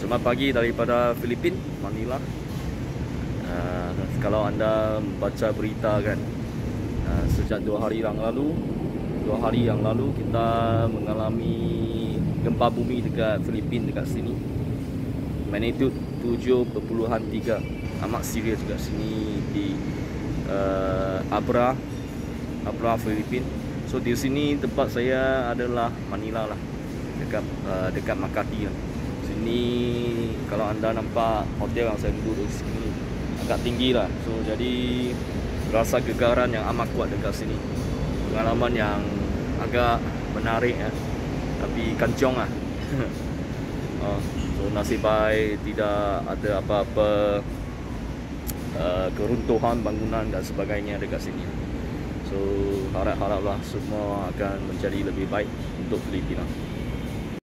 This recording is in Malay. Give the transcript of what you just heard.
Selamat pagi daripada Filipina, Manila. Kalau anda baca berita kan, sejak 2 hari yang lalu kita mengalami gempa bumi dekat Filipina, dekat sini. Magnitude 7.3, amat serius dekat sini di Abra, Filipina. So di sini tempat saya adalah Manila lah, dekat Makati lah. Sini kalau anda nampak hotel yang saya duduk di sini agak tinggi lah. So jadi rasa gegaran yang amat kuat dekat sini. Pengalaman yang agak menarik ya, tapi kancong lah. So nasib baik tidak ada apa-apa keruntuhan bangunan dan sebagainya dekat sini. So harap-haraplah semua akan menjadi lebih baik untuk Filipina.